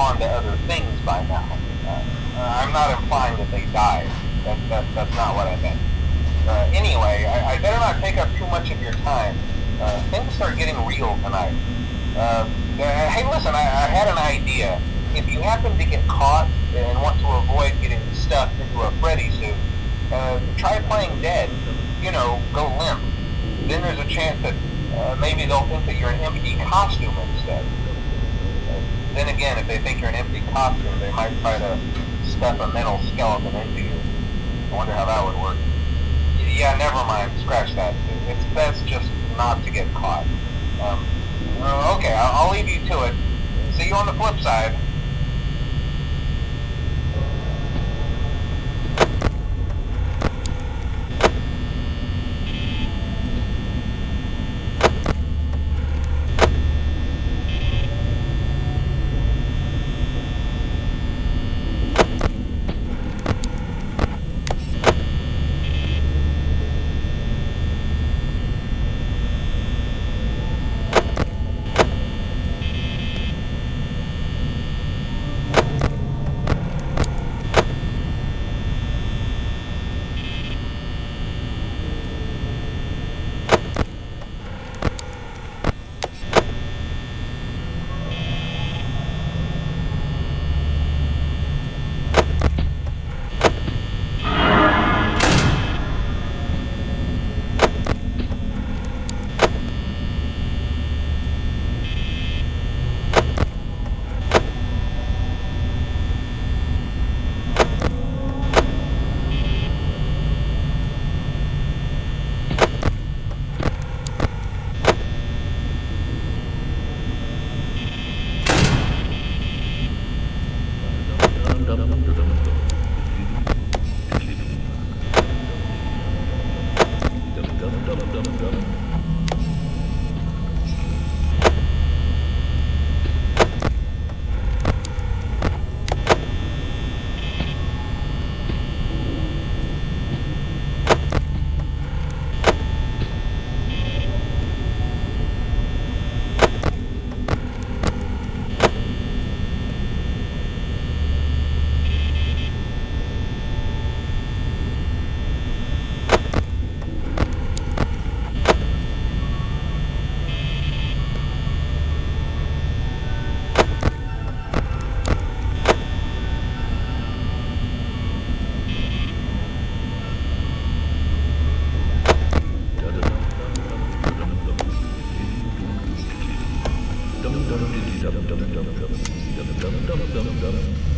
on to other things by now. I'm not implying that they died. That's not what I meant. Anyway, I better not take up too much of your time. Things start getting real tonight. Hey, listen, I had an idea. If you happen to get caught and want to avoid getting stuffed into a Freddy suit, try playing dead. You know, go limp. Then there's a chance that maybe they'll think that you're an empty costume instead. Then again, if they think you're an empty costume, they might try to stuff a mental skeleton into you. I wonder how that would work. Yeah, never mind. Scratch that. It's best just not to get caught. Okay, I'll leave you to it. See you on the flip side. dum dum dum dum dum dum dum dum dum dum dum dum